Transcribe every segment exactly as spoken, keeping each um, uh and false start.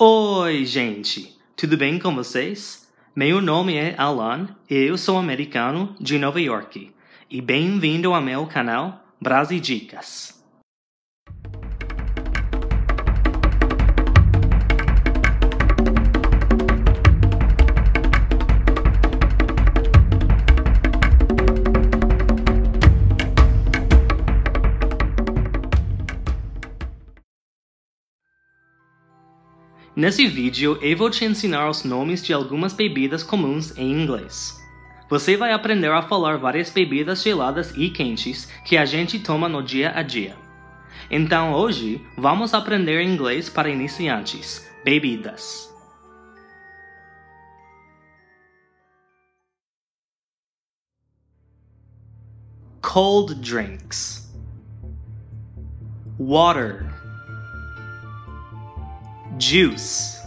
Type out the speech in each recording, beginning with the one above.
Oi, gente! Tudo bem com vocês? Meu nome é Alan e eu sou americano de Nova York. E bem-vindo ao meu canal Brasidicas. Nesse vídeo, eu vou te ensinar os nomes de algumas bebidas comuns em inglês. Você vai aprender a falar várias bebidas geladas e quentes que a gente toma no dia a dia. Então hoje, vamos aprender inglês para iniciantes, bebidas. Cold drinks. Water. Juice.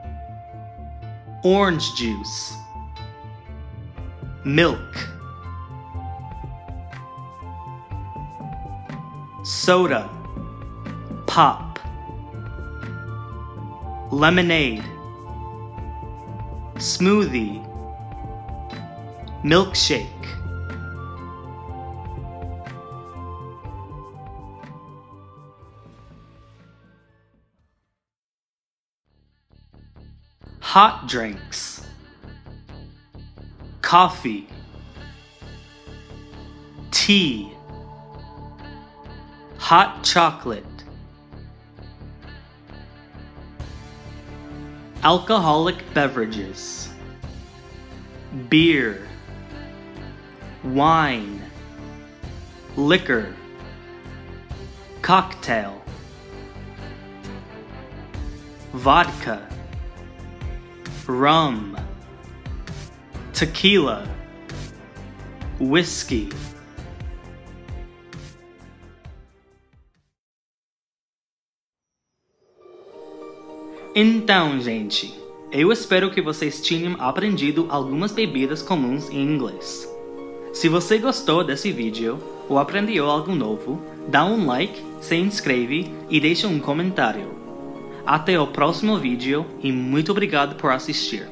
Orange juice. Milk. Soda. Pop. Lemonade. Smoothie. Milkshake. Hot drinks. Coffee. Tea. Hot chocolate. Alcoholic beverages. Beer. Wine. Liquor. Cocktail. Vodka. Rum. Tequila. Whiskey. Então, gente, eu espero que vocês tenham aprendido algumas bebidas comuns em inglês. Se você gostou desse vídeo ou aprendeu algo novo, dá um like, se inscreve e deixa um comentário. Até o próximo vídeo e muito obrigado por assistir.